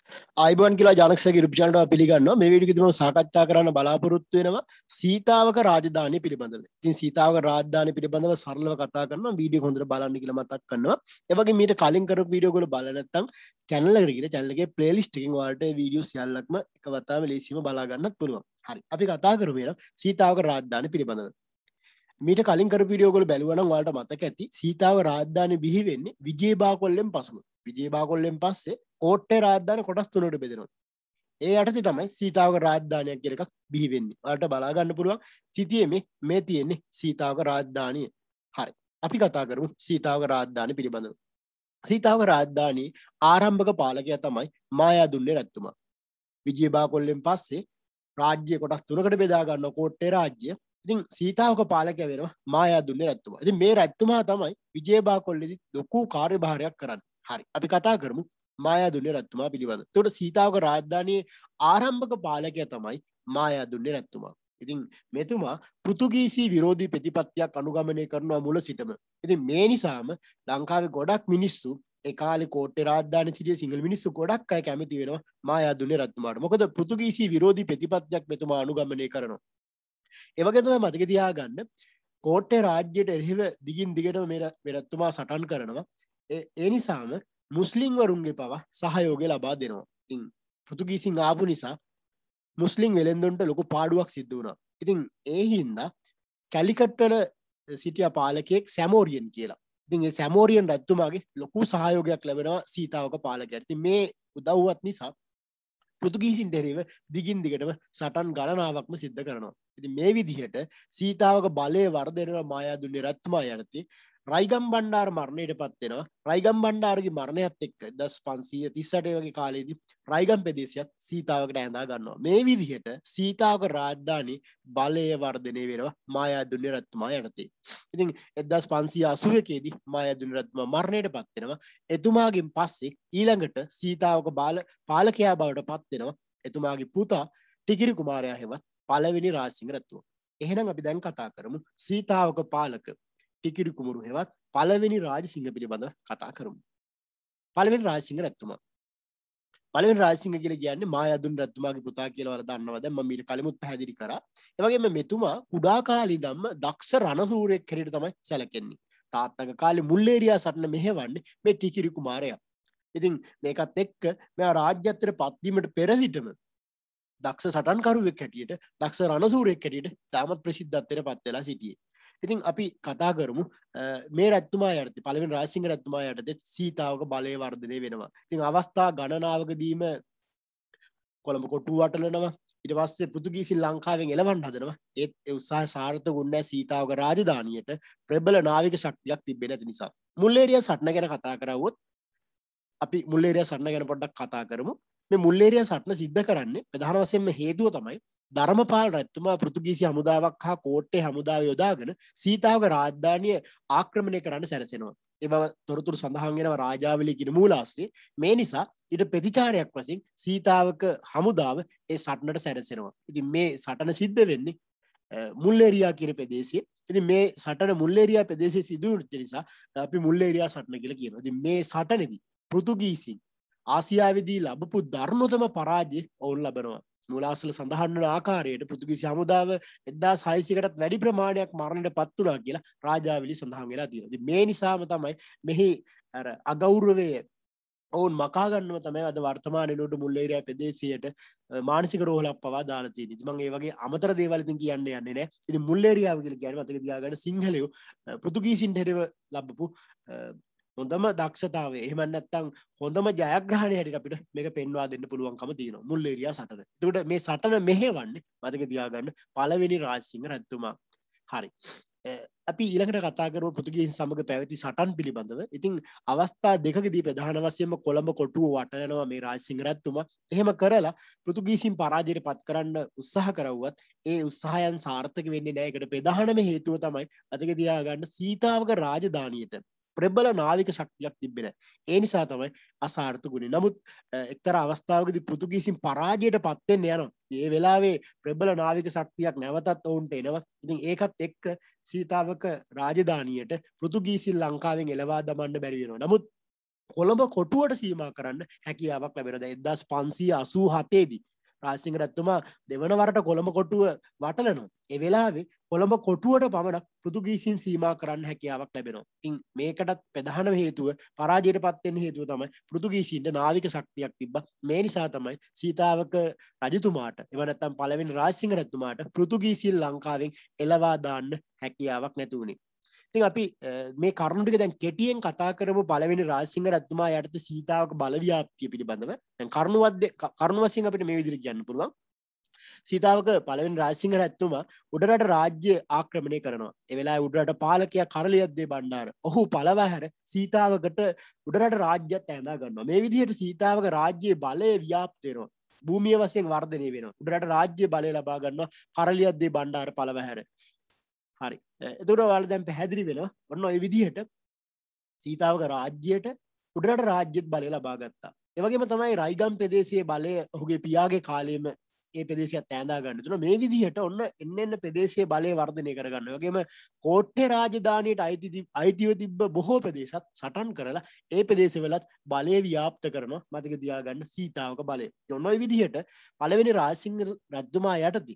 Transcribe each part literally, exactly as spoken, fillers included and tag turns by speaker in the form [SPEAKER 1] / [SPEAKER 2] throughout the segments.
[SPEAKER 1] ආයිබෝන් කියලා ජානක්ෂගේ YouTube channel එක පිළිගන්නවා. මේ වීඩියෝ එකේදී මම සාකච්ඡා කරන්න බලාපොරොත්තු වෙනවා සීතාවක රාජධානිය පිළිබඳව. ඉතින් සීතාවක රාජධානිය පිළිබඳව සරලව කතා කරනවා. වීඩියෝ එක හොඳට බලන්න කියලා මතක් කරනවා. ඒ වගේ මීට කලින් කරපු වීඩියෝ වල බලලා නැත්නම් channel එකට ගිහින් channel එකේ playlist එකකින් ඔයාලට වීඩියෝ සියල්ලක්ම එක වතාවෙම ලේසියෙන්ම බලා ගන්නත් පුළුවන්. හරි. අපි කතා කරමු එහෙනම් සීතාවක රාජධානිය පිළිබඳව. මීට කලින් කරපු වීඩියෝ වල බැලුවා නම් ඔයාලට මතක ඇති සීතාවක රාජධානිය බිහි වෙන්නේ විජේබාකොල්ලෙන් පසුව. විජේබාකොල්ලෙන් පස්සේ කෝට්ටේ රාජධානිය කොටස් තුනකට බෙදෙනවා. ඒ යටතේ තමයි සීතාවක රාජධානියක් කියලා එකක් බිහි වෙන්නේ. ඔයාලට බලා ගන්න පුළුවන් සිටියේ මේ මේ තියෙන්නේ සීතාවක රාජධානිය. හරි. අපි කතා කරමු සීතාවක රාජධානිය පිළිබඳව. සීතාවක රාජධානියේ ආරම්භක පාලකයා තමයි මායාදුන්නේ රජතුමා. විජේබාකොල්ලෙන් පස්සේ රාජ්‍ය කොටස් තුනකට බෙදා ගන්නවා කෝට්ටේ රාජ්‍ය. ඉතින් සීතාවක පාලකයා වෙනවා මායාදුන්නේ රජතුමා. ඉතින් මේ රජතුමා තමයි විජේබාකොල්ලේදී ලොකු කාර්යභාරයක් කරන්නේ. හරි. අපි කතා කරමු මායාදුන්නේ රජතුමා පිළිබඳව. එතකොට සීතාවක රාජධානියේ ආරම්භක පාලකයා තමයි මායාදුන්නේ රජතුමා. ඉතින් මෙතුමා පෘතුගීසි විරෝධී ප්‍රතිපත්තියක් අනුගමනය කරනවා මුල සිටම. ඉතින් මේ නිසාම ලංකාවේ ගොඩක් මිනිස්සු ඒ කාලේ කෝට්ටේ රාජධානියේ සිටිය සිංහල මිනිස්සු ගොඩක් අය කැමති වෙනවා මායාදුන්නේ රජතුමාට. මොකද පෘතුගීසි විරෝධී ප්‍රතිපත්තියක් මෙතුමා අනුගමනය කරනවා. ඒ වගේ තමයි මතක තියාගන්න කෝට්ටේ රාජ්‍යයට එරෙහිව දිගින් දිගටම මේ රජතුමා සටන් කරනවා. ඒ නිසාම මුස්ලිම් වරුන්ගේ පවා සහයෝගය ලබා දෙනවා. ඉතින් පෘතුගීසින් ආපු නිසා මුස්ලිම් වෙළෙන්දොන්ට ලොකු පාඩුවක් සිද්ධ වුණා. ඉතින් ඒ හින්දා කැලිකට් වල සිටිය පාලකයෙක් සැමෝරියන් කියලා. ඉතින් ඒ සැමෝරියන් රජතුමාගේ ලොකු සහයෝගයක් ලැබෙනවා සීතාවක පාලකයාට. ඉතින් මේ උදව්වත් නිසා පෘතුගීසින් දෙරෙව දිගින් දිගටම සටන් ගණනාවක්ම සිද්ධ කරනවා. ඉතින් මේ විදිහට සීතාවක බලය වර්ධනය මායාදුන්නේ රජතුමා යටතේ රයිගම් බණ්ඩාර මරණයට පත් වෙනවා. රයිගම් බණ්ඩාරගේ මරණයත් එක්ක දස් පන්සීය තිස් අට වගේ කාලෙදී රයිගම් ප්‍රදේශයත් සීතාවකට ඇඳා ගන්නවා. මේ විදිහට සීතාවක රාජධානී බලය වර්ධනය වෙනවා මායාදුන්නේ රජතුමා යටතේ. ඉතින් එක්දහස් පන්සීය අසූ එකේදී මායාදුන්නේ රජතුමා මරණයට පත් වෙනවා. එතුමාගෙන් පස්සේ ඊළඟට සීතාවක බාල පාලකයා බවට පත් වෙනවා එතුමාගේ පුතා ටිකිරි කුමාරයා හෙවත් පළවෙනි රාජසිංහ රජතුමා. එහෙනම් අපි දැන් කතා කරමු සීතාවක පාලක ටිකිරි කුමරු හෙවත් පළවෙනි රාජසිංහ පිළිබඳව කතා කරමු. පළවෙනි රාජසිංහ රජතුමා. පළවෙනි රාජසිංහ කියලා කියන්නේ මායාදුන්නේ රජතුමාගේ පුතා කියලා වල දන්නවා. දැන් මම ඊට කලිමුත් පැහැදිලි කරා. ඒ වගේම මෙතුමා කුඩා කාලේ ඉඳන්ම දක්ෂ රණසූරයෙක් හැටියට තමයි සැලකෙන්නේ. තාත්තගේ කාලේ මුල්ලේරියා සටන මෙහෙවන්නේ මේ ටිකිරි කුමාරයා. ඉතින් මේකත් එක්ක මෙයා රාජ්‍යත්වයට පත් වීමට පෙර සිටම දක්ෂ සටන්කරුවෙක් හැටියට දක්ෂ රණසූරයෙක් හැටියට තාමත් ප්‍රසිද්ධත්වයට පත් වෙලා සිටියේ. ඉතින් අපි කතා කරමු මේ රජතුමා යටතේ පළවෙනි රාජසිංහ රජතුමා යටතේ සීතාවක බලය වර්ධනය වෙනවා. ඉතින් අවස්ථා ගණනාවකදීම කොළඹ කොටුව වටලනවා. ඊට පස්සේ පෘතුගීසින් ලංකාවෙන් එළවන්න හදනවා. ඒත් ඒ උත්සාහය සාර්ථක වුණේ නැහැ. සීතාවක රාජධානියට ප්‍රබල නාවික ශක්තියක් තිබෙන්නේ නැති නිසා. මුල්ලේරියා සටන ගැන කතා කරවුවොත් අපි මුල්ලේරියා සටන ගැන පොඩ්ඩක් කතා කරමු. මේ මුල්ලේරියා සටන සිද්ධ කරන්නේ ප්‍රධාන වශයෙන්ම හේතුව තමයි ධර්මපාල රජතුමා පෘතුගීසි හමුදාවක් හා කෝට්ටේ හමුදාව යොදාගෙන සීතාවක රාජධානිය ආක්‍රමණය කරන්න සැරසෙනවා. ඒ බව තොරතුරු සඳහන් වෙනවා රාජාවලියේ කියන මූලාශ්‍රයේ. මේ නිසා ඊට ප්‍රතිචාරයක් වශයෙන් සීතාවක හමුදාව ඒ සටනට සැරසෙනවා. ඉතින් මේ සටන සිද්ධ වෙන්නේ මුල්ලේරියා කියන ප්‍රදේශයේ. ඉතින් මේ සටන මුල්ලේරියා ප්‍රදේශයේ සිදු වෙච්ච නිසා අපි මුල්ලේරියා සටන කියලා කියනවා. ඉතින් මේ සටනේදී පෘතුගීසින් ආසියාවේදී ලැබපු ධර්මතම පරාජය ඔවුන් ලබනවා. මූලාශ්‍රවල සඳහන් වන ආකාරයට පෘතුගීසි හමුදාව එක්දාස් හයසීයකටත් වැඩි ප්‍රමාණයක් මරණයට පත් වුණා කියලා රාජාවලිය සඳහන් වෙලා තියෙනවා. ඉතින් මේ නිසාම තමයි මෙහි අර අගෞරවය ඔවුන් මකා ගන්නව තමයි අද වර්තමාන වෙනකොට මුල්ලේරියා ප්‍රදේශයට මානසික රෝහලක් පවා දාලා තියෙන්නේ. ඉතින් මම ඒ වගේ අමතර දේවල් ඉතින් කියන්න යන්නේ නැහැ. ඉතින් මුල්ලේරියාව කියලා කියන්නේ මතක තියාගන්න සිංහලයෝ පෘතුගීසින් හැරෙව ලැබපු හොඳම දක්ෂතාවය එහෙම නැත්නම් හොඳම ජයග්‍රහණය හැටියට අපිට මේක පෙන්වා දෙන්න පුළුවන්කම තියෙනවා මුල්ලේරියා සටන. එතකොට මේ සටන මෙහෙවන්නේ මතක තියාගන්න පළවෙනි රාජසිංහ රජතුමා. හරි. අපි ඊළඟට කතා කරමු පෘතුගීසින් සමග පැවති සටන් පිළිබඳව. ඉතින් අවස්ථා දෙකකදී ප්‍රධාන වශයෙන්ම කොළඹ කොටුව වටනවා මේ රාජසිංහ රජතුමා. එහෙම කරලා පෘතුගීසින් පරාජයට පත් කරන්න උත්සාහ කරවුවත් ඒ උත්සාහයන් සාර්ථක වෙන්නේ නැහැ. ඒකට ප්‍රධානම හේතුව තමයි මතක තියාගන්න සීතාවක රාජධානියට ප්‍රබල නාවික ශක්තියක් තිබෙන්නේ නැහැ. ඒ නිසා තමයි අසාර්ථක වුනේ. නමුත් එක්තරා අවස්ථාවකදී පෘතුගීසින් පරාජයට පත් වෙන්න යනවා. ඒ වෙලාවේ ප්‍රබල නාවික ශක්තියක් නැවතත් ඔවුන්ට එනවා. ඉතින් ඒකත් එක්ක සීතාවක රාජධානියට පෘතුගීසින් ලංකාවෙන් එළවා දමන්න බැරි වෙනවා. නමුත් කොළඹ කොටුවට සීමා කරන්න හැකියාවක් ලැබෙනවා. දැන් එක්දාස් පන්සිය අසූ හතේ දී රාජසිංහ රජතුමා දෙවන වරට කොළඹ කොටුව වටලනවා. ඒ වෙලාවේ කොළඹ කොටුවට පමණක් පෘතුගීසින් සීමා කරන්න හැකියාවක් ලැබෙනවා. ඉතින් මේකටත් ප්‍රධානම හේතුව පරාජයට පත් වෙන්න හේතුව තමයි පෘතුගීසීන්ට නාවික ශක්තියක් තිබ්බා. මේ නිසා තමයි සීතාවක රජතුමාට එව නැත්නම් පළවෙනි රාජසිංහ රජතුමාට පෘතුගීසීන් ලංකාවෙන් එළවා දාන්න හැකියාවක් නැති වුණේ. ඉතින් අපි මේ කරුණු ටික දැන් කෙටියෙන් කතා කරමු පළවෙනි රාජසිංහ රජතුමා යටතේ සීතාවක බලව්‍යාප්තිය පිළිබඳව. දැන් කරුණුවත් කරුණු වශයෙන් අපිට මේ විදිහට කියන්න පුළුවන්. සීතාවක පළවෙනි රාජසිංහ රජතුමා උඩරට රාජ්‍ය ආක්‍රමණය කරනවා. ඒ වෙලාවේ උඩරට පාලකයා කරලියද්දේ බණ්ඩාර ඔහු පළවා හැර සීතාවකට උඩරට රාජ්‍යත් ඇඳා ගන්නවා. මේ විදිහට සීතාවක රාජ්‍යයේ බලය ව්‍යාප්ත වෙනවා. භූමිය වශයෙන් වර්ධනය වෙනවා. උඩරට රාජ්‍ය බලය ලබා ගන්නවා කරලියද්දේ බණ්ඩාර පළවා හැර. හරි. එතකොට ඔයාලා දැන් පැහැදිලි වෙනවා. ඔන්න ඔය විදිහට සීතාවක රාජ්‍යයට උඩරට රාජ්‍යත් බලය ලබා ගත්තා. ඒ වගේම තමයි රයිගම් ප්‍රදේශයේ බලය ඔහුගේ පියාගේ කාලයේම ඒ ප්‍රදේශයත් ඈඳා ගන්න තුන මේ විදිහට ඔන්න එන්න එන්න ප්‍රදේශයේ බලය වර්ධනය කරගන්න. ඒ වගේම කෝට්ටේ රාජධානියට අයිති අයිතිව තිබ්බ බොහෝ ප්‍රදේශත් සටන් කරලා ඒ ප්‍රදේශවලත් බලය ව්‍යාප්ත කරනවා. මතක තියාගන්න සීතාවක බලය. ඔන්න ඔය විදිහට පළවෙනි රාජසිංහ රජතුමා යටතේ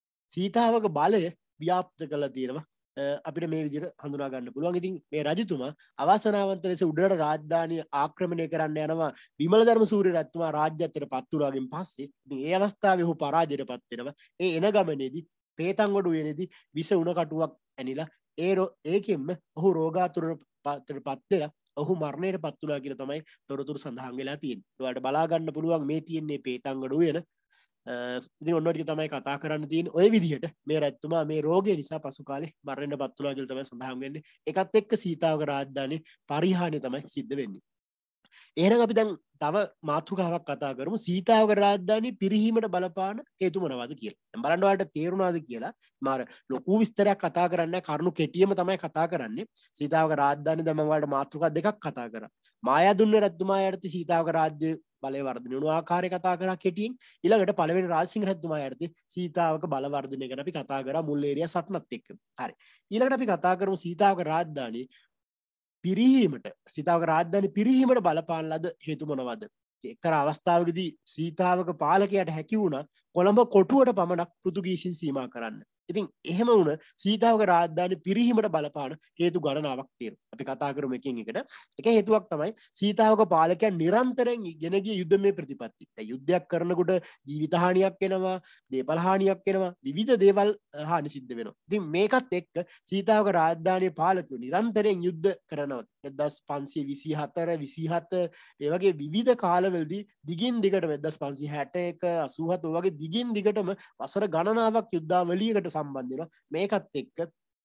[SPEAKER 1] සීතාවක බලය ව්‍යාප්ත කළා තියෙනවා. අපිට මේ විදිහට හඳුනා ගන්න පුළුවන්. ඉතින් මේ රජතුමා අවාසනාවන්ත ලෙස උඩරට රාජධානිය ආක්‍රමණය කරන්න යනවා විමල ධර්ම සූරිය රජතුමා රාජ්‍යත්වයට පත් වුණාගෙන් පස්සේ. ඉතින් ඒ අවස්ථාවේ ඔහු පරාජයට පත් වෙනවා. ඒ එන ගමනේදී පේතන්ගොඩ උයනේදී විස උණ කටුවක් ඇනිලා ඒ ඒකෙන්ම ඔහු රෝගාතුරට පත් වෙලා ඔහු මරණයට පත් වුණා කියලා තමයි තොරතුරු සඳහන් වෙලා තියෙන්නේ. ඔයාලට බලා ගන්න පුළුවන් මේ තියෙන්නේ පේතන්ගොඩ උයන. ඉතින් ඔන්න ටික තමයි කතා කරන්න තියෙන්නේ. ඔය විදිහට මේ රජතුමා මේ රෝගය නිසා පසු කාලේ මරණයට පත් වුණා කියලා තමයි සඳහන් වෙන්නේ. ඒකත් එක්ක සීතාවක රාජධානියේ පරිහානිය තමයි සිද්ධ වෙන්නේ. එහෙනම් අපි දැන් තව මාතෘකාවක් කතා කරමු. සීතාවක රාජධානිය පිරිහීමට බලපාන හේතු මොනවද කියලා. දැන් බලන්න ඔයාලට තේරුණාද කියලා. මාර ලොකු විස්තරයක් කතා කරන්නේ නැහැ. කරුණු කෙටියෙම තමයි කතා කරන්නේ. සීතාවක රාජධානිය දැන් මම ඔයාලට මාතෘකා දෙකක් කතා කරා. මායාදුන්න රජතුමා යටතේ සීතාවක රාජ්‍ය බලය වර්ධනය වුණු ආකාරය කතා කරා කෙටියෙන්. ඊළඟට පළවෙනි රාජසිංහ රජතුමා යටතේ සීතාවක බල වර්ධනය ගැන අපි කතා කරා මුල් ඒරියා සටනත් එක්ක. හරි. ඊළඟට අපි කතා කරමු සීතාවක රාජධානිය පිරිහීමට සීතාවක රාජධානිය පිරිහීමට බලපාන ලද හේතු මොනවද? එක්තරා අවස්ථාවකදී සීතාවක පාලකයාට හැකි වුණා කොළඹ කොටුවට පමණක් පෘතුගීසින් සීමා කරන්න. ඉතින් එහෙම වුණ සීතාවක රාජධානිය පිරිහීමට බලපාන හේතු ගණනාවක් තියෙනවා. අපි කතා කරමු එකින් එකට. එක හේතුවක් තමයි සීතාවක පාලකයා නිරන්තරයෙන් ගෙන ගිය යුද්ධමය ප්‍රතිපත්ති. දැන් යුද්ධයක් කරනකොට ජීවිත හානියක් වෙනවා, දේපල හානියක් වෙනවා, විවිධ දේවල් හානි සිද්ධ වෙනවා. ඉතින් මේකත් එක්ක සීතාවක රාජධානියේ පාලකයෝ නිරන්තරයෙන් යුද්ධ කරනවා. එක්දාස් පන්සිය විසි හතර විසි හත ඒ වගේ විවිධ කාලවලදී දිගින් දිගටම එක්දාස් පන්සිය හැට එක අසූ හත වගේ දිගින් දිගටම වසර ගණනාවක් යුද්ධාවලියකට සම්බන්ධ වෙනවා. මේකත් එක්ක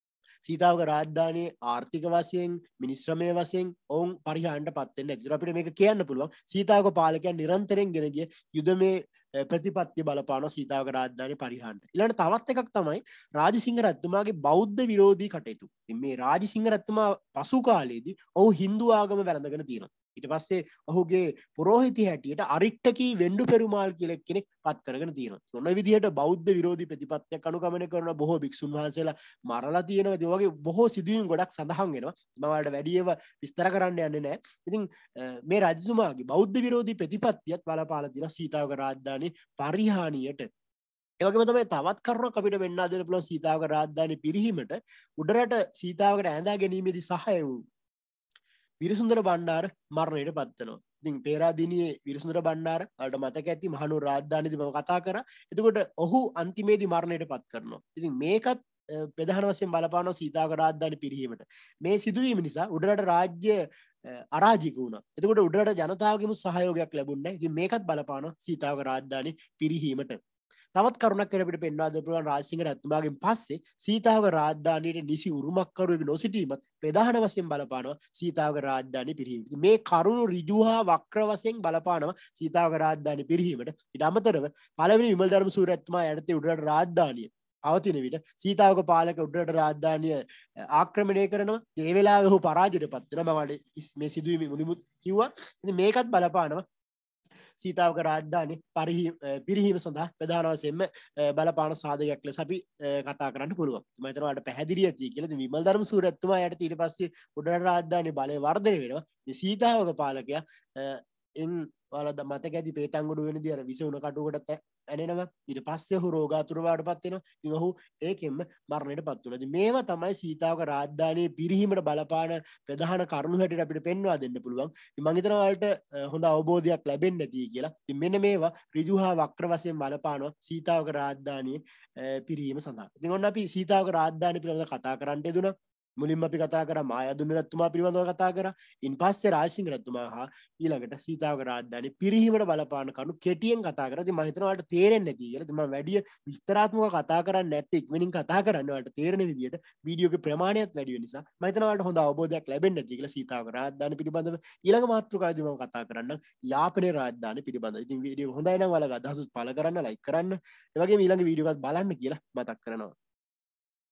[SPEAKER 1] සීතාවක රාජධානියේ ආර්ථික වශයෙන් මිනිස්ශ්‍රමය වශයෙන් ඔවුන් පරිහානියට පත් වෙන්නේ නැහැ. අපිට මේක කියන්න පුළුවන් සීතාවක පාලකයන් නිරන්තරයෙන් ගෙන ගිය යුදමේ ප්‍රතිපත්ති බලපාන සීතාවක රාජධානිය පරිහානියට. ඊළඟට තවත් එකක් තමයි රාජසිංහ රජතුමාගේ බෞද්ධ විරෝධී කටයුතු. ඉතින් මේ රාජසිංහ රජතුමා පසු කාලයේදී ඔහු හින්දු ආගම වැළඳගෙන තියෙනවා. ඊට පස්සේ ඔහුගේ පුරෝහිතය හැටියට අරිට්ටකී වෙන්ඩු පෙරුමාල් කියලා කෙනෙක් පත් කරගෙන තියෙනවා. ඔන්න ඔය විදිහට බෞද්ධ විරෝධී ප්‍රතිපත්තියක් අනුගමනය කරන බොහෝ භික්ෂුන් වහන්සේලා මරලා තියෙනවා. ඒ වගේ බොහෝ සිදුවීම් ගොඩක් සඳහන් වෙනවා. මම ඔයාලට වැඩි ඒවා විස්තර කරන්න යන්නේ නැහැ. ඉතින් මේ රජතුමාගේ බෞද්ධ විරෝධී ප්‍රතිපත්තියත් බලපාලා තියෙනවා සීතාවක රාජධානියේ පරිහානියට. ඒ වගේම තමයි තවත් කරුණක් අපිට වෙන්නා දෙන්න පුළුවන් සීතාවක රාජධානිය පිරිහීමට උඩරට සීතාවකට ඇඳා ගැනීමේදී සහාය වූ විරසුන්දර බණ්ඩාර මරණයට පත් වෙනවා. ඉතින් පේරාදෙණියේ විරසුන්දර බණ්ඩාර වලට මතක ඇති මහනුවර රාජධානියේදී මම කතා කරා. එතකොට ඔහු අන්තිමේදී මරණයට පත් කරනවා. ඉතින් මේකත් ප්‍රධාන වශයෙන් බලපානවා සීතාවක රාජධානිය පිරිහීමට. මේ සිදුවීම නිසා උඩරට රාජ්‍ය අරාජික වුණා. එතකොට උඩරට ජනතාවගේම සහයෝගයක් ලැබුණේ නැහැ. ඉතින් මේකත් බලපානවා සීතාවක රාජධානිය පිරිහීමට. තවත් කරුණක් අපිට පෙන්වා දෙන්න පුළුවන් රාජසිංහ රජතුමාගෙන් පස්සේ සීතාවක රාජධානියේ නිසි උරුමකරුවෙකු නොසිටීමත් ප්‍රධාන වශයෙන් බලපානවා සීතාවක රාජධානිය පිරිහීමට. මේ කරුණු ඍජු හා වක්‍ර වශයෙන් බලපානවා සීතාවක රාජධානිය පිරිහීමට. ඊට අමතරව පළවෙනි විමල ධර්ම සූරිය රජතුමා යටතේ උඩරට රාජධානිය පවතින විට සීතාවක පාලක උඩරට රාජධානිය ආක්‍රමණය කරනවා. ඒ වෙලාවේ ඔහු පරාජයට පත් වෙනවා. මම මේ සිදුවීම මුලින්ම කිව්වා. ඉතින් මේකත් බලපානවා සීතාවක රාජධානි පිරිහීම සඳහා ප්‍රධාන වශයෙන්ම බලපාන සාධකයක් ලෙස අපි කතා කරන්න පුළුවන්. මම හිතනවා අර පැහැදිලි ඇති කියලා. ඉතින් විමල් ධර්ම සූරත්තුමා යට ඊට පස්සේ උඩරට රාජධානි බලය වර්ධනය වෙනවා. ඉතින් සීතාවක පාලකයා එන් ඔයාලා මතක ඇති පේතංගොඩ වෙනදී අර විස උණ කටුවකට ඇනෙනවා. ඊට පස්සේ ඔහු රෝගාතුරවටපත් වෙනවා. ඉතින් ඔහු ඒකෙන්ම මරණයට පත් වුණා. ඉතින් මේවා තමයි සීතාවක රාජධානියේ පිරිහීමට බලපාන ප්‍රධාන කරුණු හැටියට අපිට පෙන්වා දෙන්න පුළුවන්. ඉතින් මම හිතනවා ඔයාලට හොඳ අවබෝධයක් ලැබෙන්න ඇති කියලා. ඉතින් මෙන්න මේවා ඍජු හා වක්‍ර වශයෙන් බලපානවා සීතාවක රාජධානියේ පිරිහීම සඳහා. ඉතින් ඔන්න අපි සීතාවක රාජධානිය පිළිබඳව කතා කරන්න යෙදුණා. මුලින්ම අපි කතා කරා මායාදුන්න රජතුමා පිළිබඳව කතා කරා. ඉන්පස්සේ රාජසිංහ රජතුමා හා ඊළඟට සීතාවක රාජධානිය පිරිහීමට බලපාන කරුණු කෙටියෙන් කතා කරා. ඉතින් මම හිතනවා ඔයාලට තේරෙන්නේ නැති කියලා. ඉතින් මම වැඩි විස්තරාත්මකව කතා කරන්නේ නැත්te ඉක්මනින් කතා කරන්න ඔයාලට තේරෙන විදියට වීඩියෝගේ ප්‍රමාණයත් වැඩි වෙන නිසා මම හිතනවා ඔයාලට හොඳ අවබෝධයක් ලැබෙන්නේ නැති කියලා සීතාවක රාජධානිය පිළිබඳව. ඊළඟ මාතෘකාවේදී මම කතා කරන්නම් යාපනයේ රාජධානිය පිළිබඳව. ඉතින් වීඩියෝ හොඳයි නම් ඔයාලගේ අදහස් පළ කරන්න, ලයික් කරන්න. ඒ වගේම ඊළඟ වීඩියෝ එකක් බලන්න කියලා මතක් කරනවා.